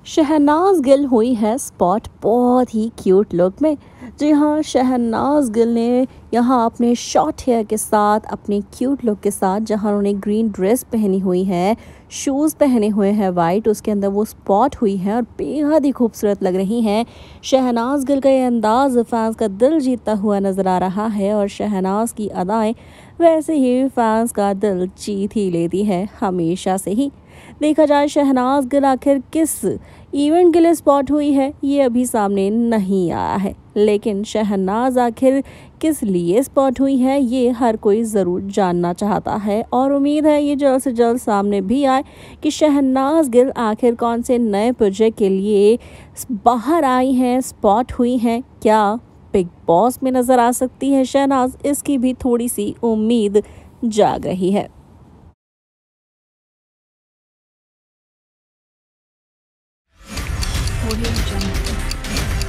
शहनाज गिल हुई है स्पॉट बहुत ही क्यूट लुक में। जी हाँ, शहनाज गिल ने यहाँ अपने शॉर्ट हेयर के साथ, अपने क्यूट लुक के साथ, जहाँ उन्होंने ग्रीन ड्रेस पहनी हुई है, शूज़ पहने हुए हैं वाइट, उसके अंदर वो स्पॉट हुई है और बेहद ही खूबसूरत लग रही हैं। शहनाज गिल का ये अंदाज फैंस का दिल जीतता हुआ नजर आ रहा है और शहनाज की अदाएं वैसे ही फैंस का दिल जीत ही लेती है हमेशा से ही। देखा जाए शहनाज गिल आखिर किस इवेंट के लिए स्पॉट हुई है, ये अभी सामने नहीं आया है, लेकिन शहनाज आखिर किस लिए स्पॉट हुई है ये हर कोई ज़रूर जानना चाहता है और उम्मीद है ये जल्द से जल्द सामने भी आए कि शहनाज गिल आखिर कौन से नए प्रोजेक्ट के लिए बाहर आई हैं, स्पॉट हुई हैं। क्या बिग बॉस में नज़र आ सकती है शहनाज, इसकी भी थोड़ी सी उम्मीद जाग रही है। Audio Jungle.